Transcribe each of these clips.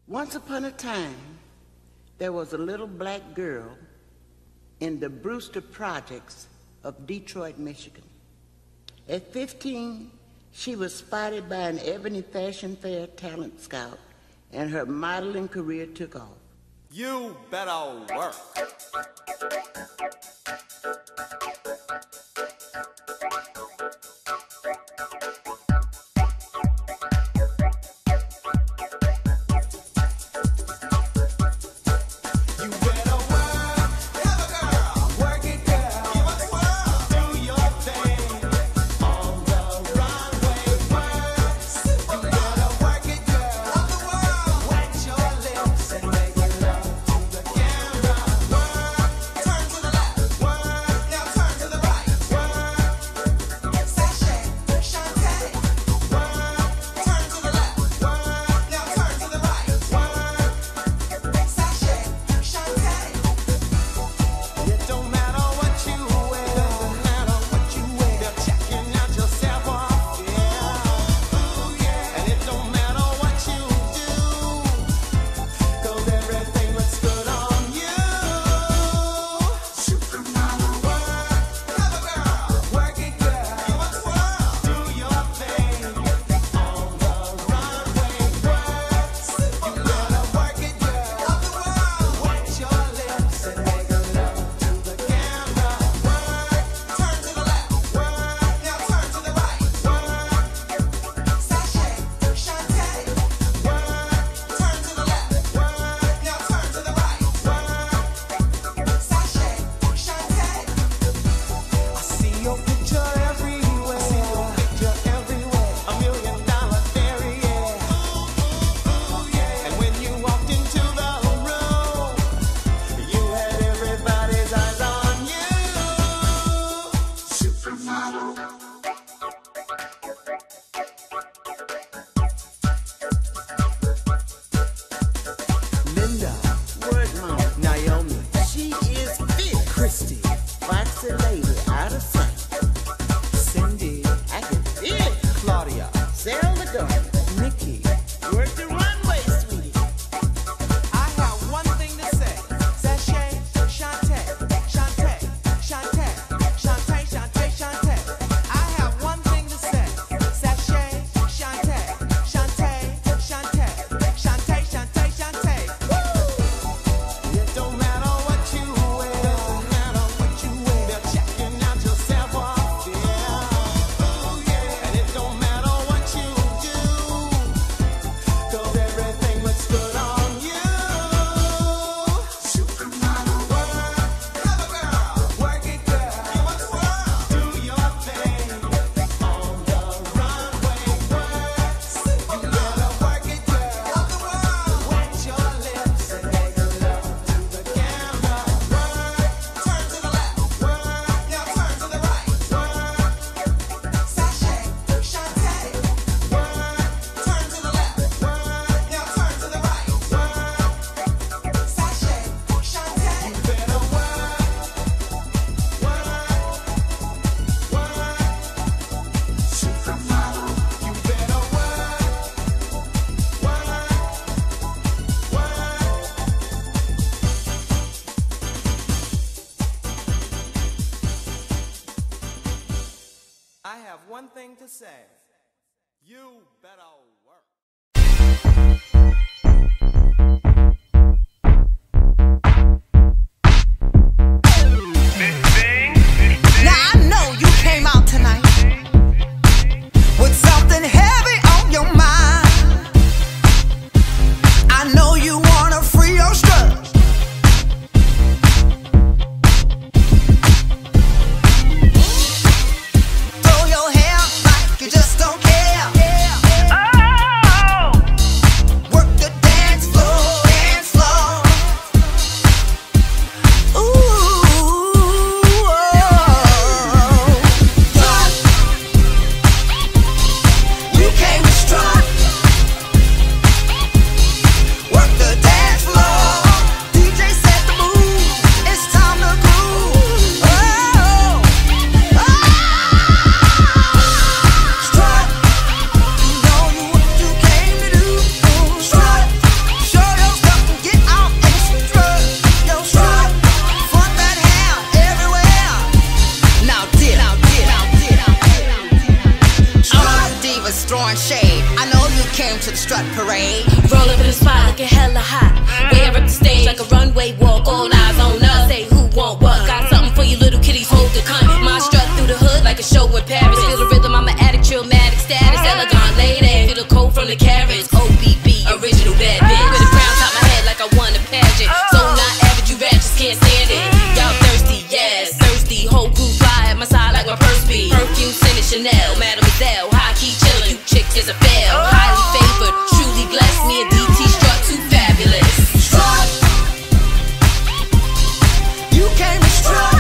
Once upon a time, there was a little black girl in the Brewster projects of Detroit, Michigan. At 15, she was spotted by an Ebony Fashion Fair talent scout, and her modeling career took off. You better work. I have one thing to say. You better work. Now I know you came out tonight with something heavy on your mind. I know you wanna free your struggle. Throw your hair like you just don't care. Oh. parade. Roll up in the spot looking hella hot. Wear up the stage like a runway walk. All eyes on us. Say who want what? Got something for you little kitties. Hold the cunt. My strut through the hood like a show in Paris. Feel the rhythm. I'm an addict, trillmatic status. Elegant lady. Feel the cold from the carrots. OBB, original bad bitch. With a crown top my head like I won a pageant. So not average, you ratchets can't stand it. Y'all thirsty, yes, thirsty. Whole crew fly at my side like my purse be. Perfume, scented Chanel, Mademoiselle. High key chillin', you chicks is a fail. Highly favored, truly blessed. Me and DT strut too fabulous. Strut. You came to strut.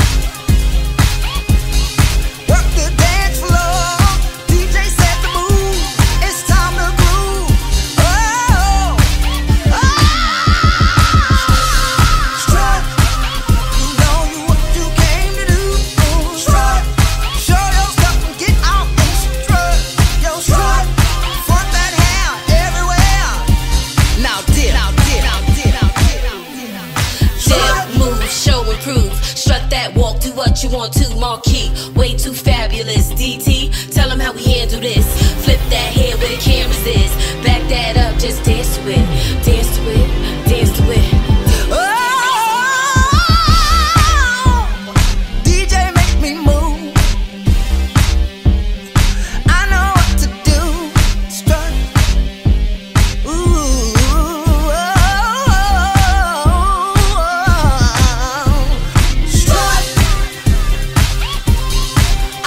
Work the dance floor. DJ set the mood. It's time to groove. Oh, oh. Strut. You know what you came to do. Strut. Show your stuff and get out and strut. Yo, strut. Front that hair everywhere. Now dip. Dip, move, show, and prove. Strut that walk, do what you want to. Marquee, way too fabulous. DT, tell them how we handle this. Flip that hair where the cameras is. Back that up, just dance to it. Dance to it, dance to it. Oh, DJ make me move. I know what to do. Strut. Ooh. Strut.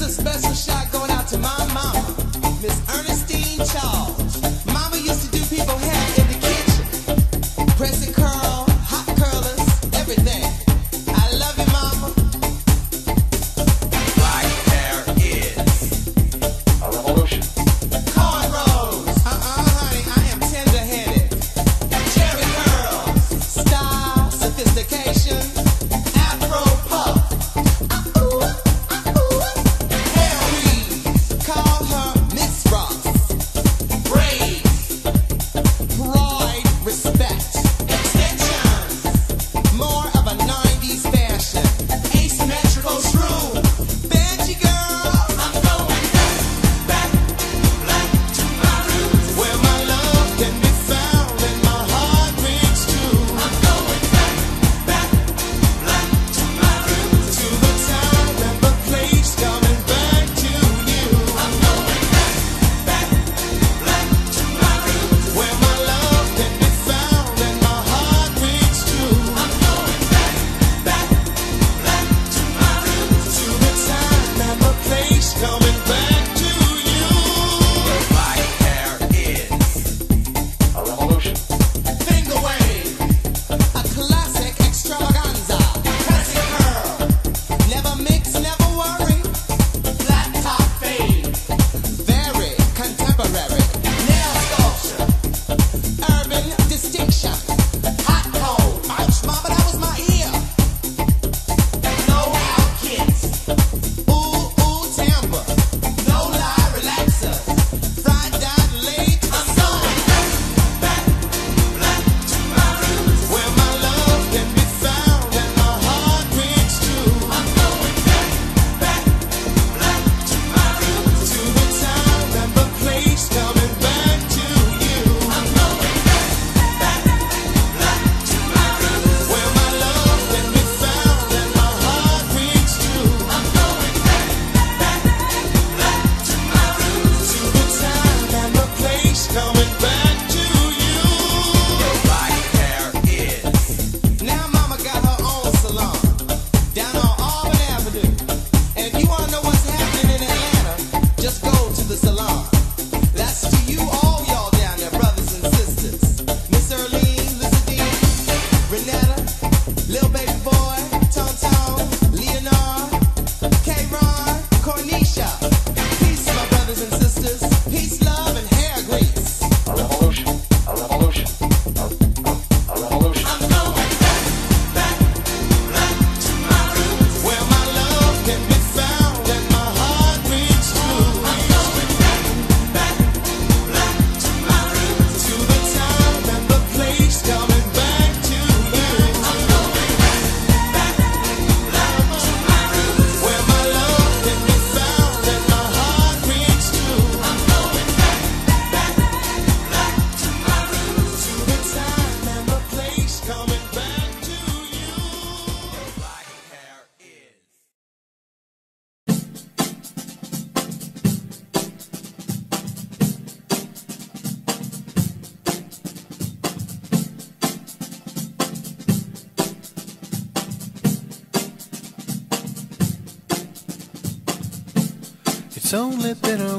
It's only been a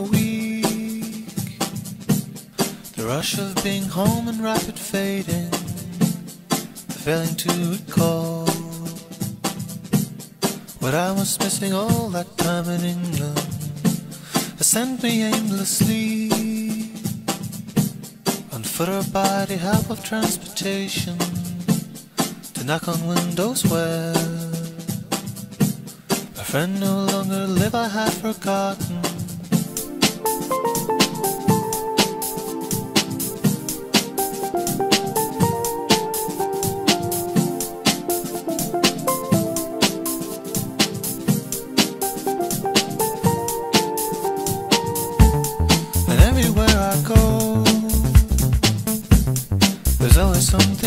week. The rush of being home and rapid fading, the failing to recall what I was missing all that time in England, has sent me aimlessly on foot or by the help of transportation to knock on windows where my friend no longer live. I had forgotten. And everywhere I go, there's always something